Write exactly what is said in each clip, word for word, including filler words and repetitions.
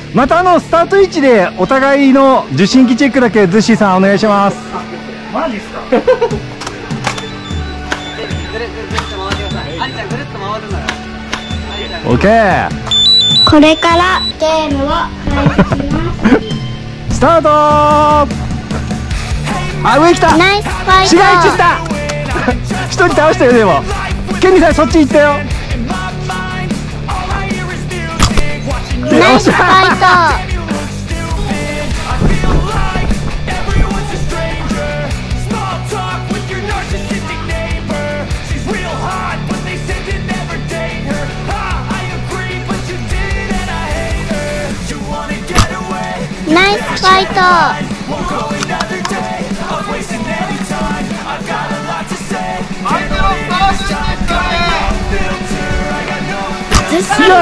またあのスタート位置でお互いの受信機チェックだけズッシーさんお願いします。 マジっすか。 オッケー。 これからゲームを開始します。 スタートー。あ、上来た。 ナイスファイト。 市街地来た。一人倒したよ。でもケニーさんそっち行ったよ。 ナイスファイト。ナイスファイト。 よっしゃ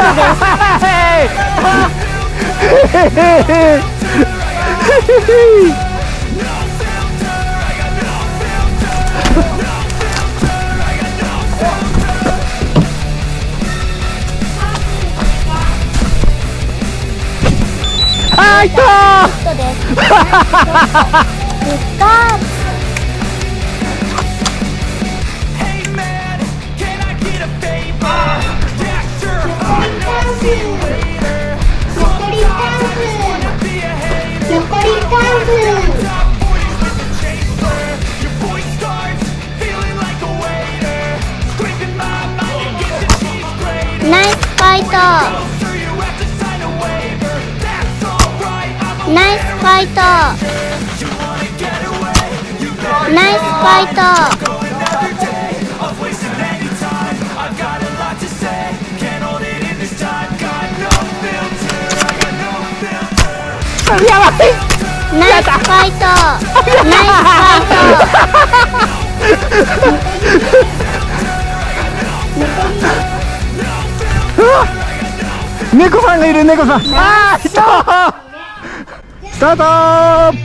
あー、いったー。 ナイスファイト。ナイスファイト。ナイスファイト。 やばい。 ナイスファイト。ナイスファイト。 猫さんがいる。猫さん。ああ、いた。スタートー。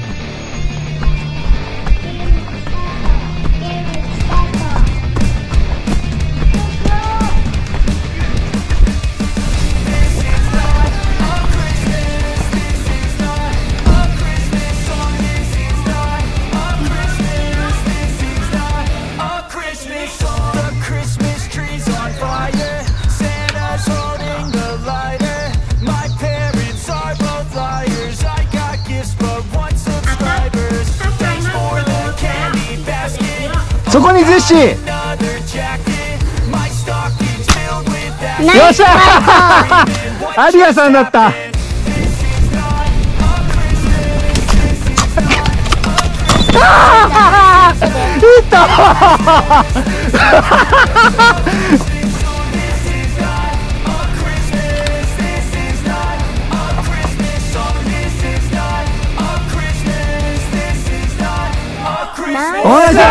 そこにズッシー。よっしゃー。アリアさんだった。あー、いったお願いします。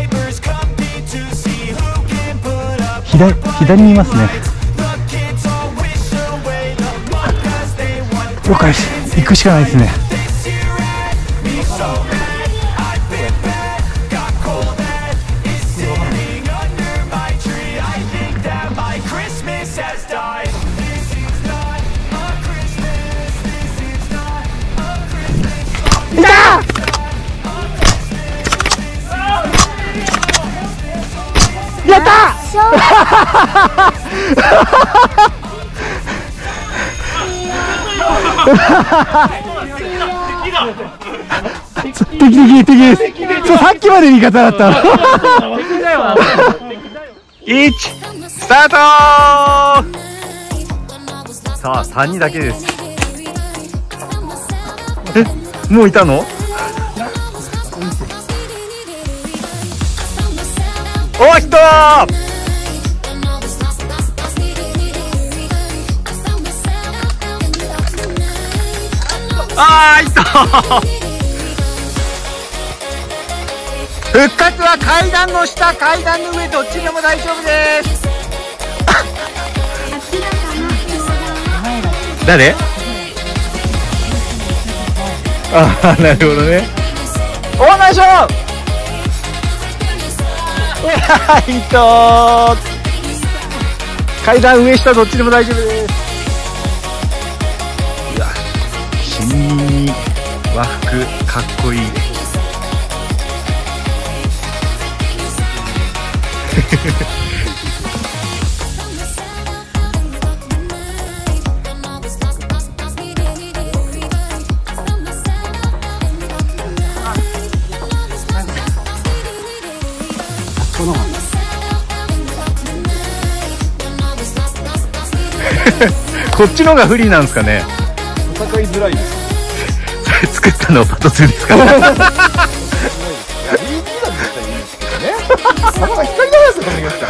左、左にいますね。了解です。行くしかないですね。いたー。やった敵敵敵です。そう、さっきまで味方だったいちスタートー。さあさんにんだけです。え、もういたの？おー、ヒットー。あー、いった復活は階段の下、階段の上、どっちでも大丈夫です。誰？ああ、なるほどね。おー、ナイスショット。いいと階段上下どっちでも大丈夫です。 和服かっこいい。こっちのが不利なんですかね。 戦いづらいです。 それ作ったのはパトツーですか。 ビーティー だったらいいんですけどね。それは光りますよ、このやつから。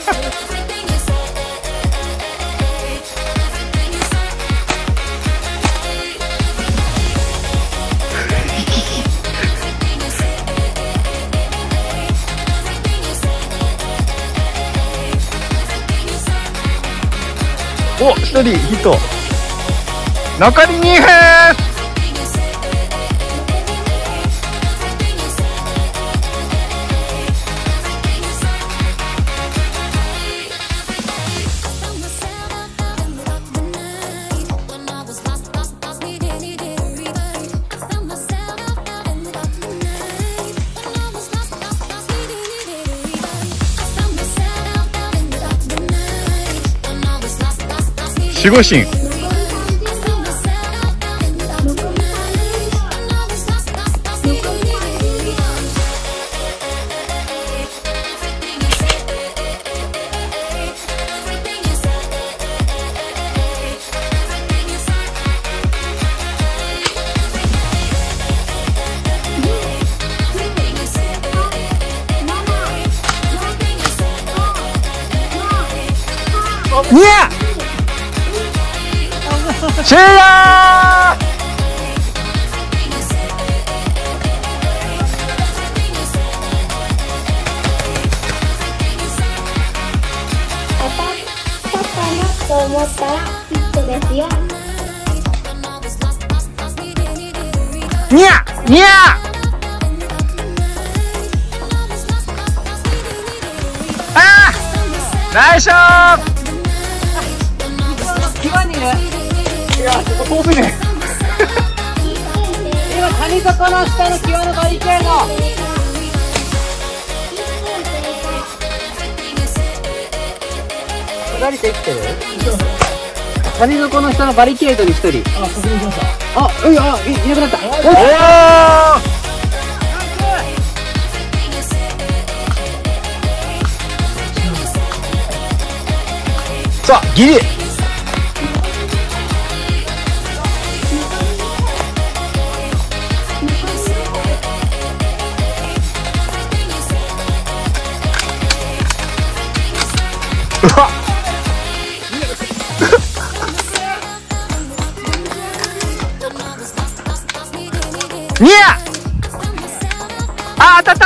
お、一人ヒット。残りにふん。守護神。にゃ終了。 と思ったらヒットですよ。 にゃにゃあーナイスショット。 際にね、 いや、ここ遠すぎね。 今谷底の下の際のバリケード。左手生きてる？谷底の下のバリケードに一人。あ、確認しました。あ、うん、あ、い、いなくなった。おおー。さあ、ギリ。うわっ。にゃあ、当たった。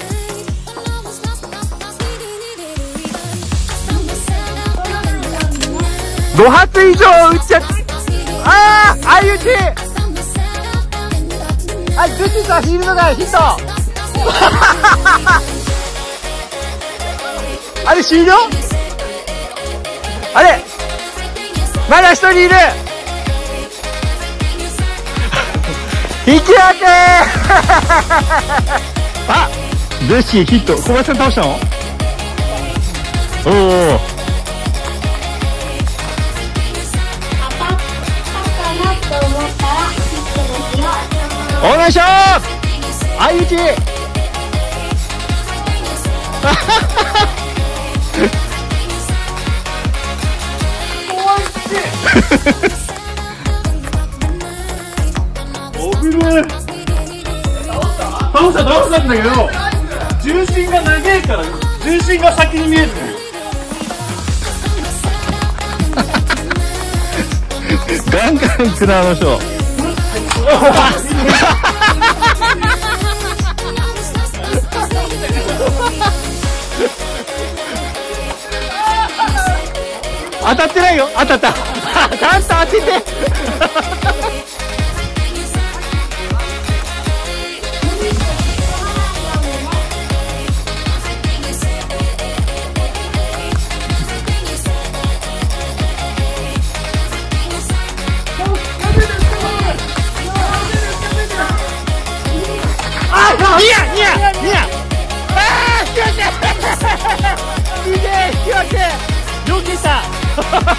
ご発以上打っちゃった。ああ、相打ち。はい、グッチさんフィールド外ヒット。あれ終了？あれまだ一人いる。引き分け。あ、ジェシーヒット。小林さん倒したの？おお。お願いします。相打ち。 危ねえ。倒した倒したんだけど、重心が長いから重心が先に見える。 ガンガン行くなあの人。当たってないよ。当たった。ちゃんと当てて。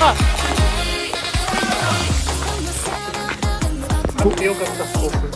買ってよかったスコープ。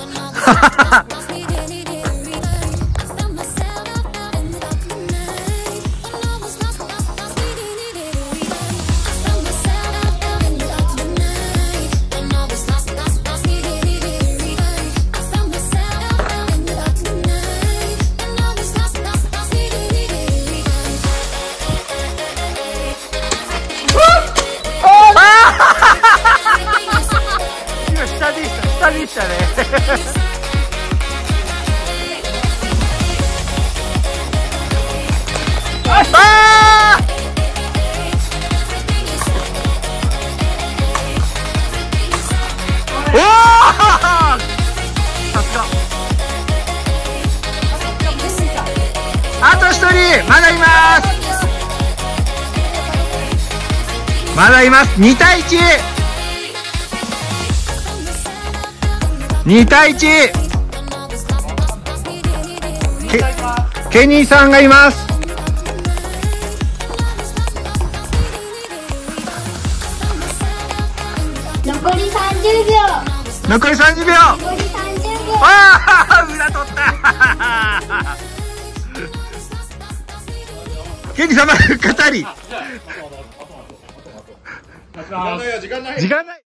今下でした下でしたね。ああおおさすが。あと一人まだいます。まだいます。に対いち。に対いち。ケ、ケニーさんがいます。 残りさんじゅうびょう。 残りさんじゅうびょう。 残りさんじゅうびょう。 ああ、裏取った。ケニーさんまだ語り。 時間ないよ、時間ない。 時間ない。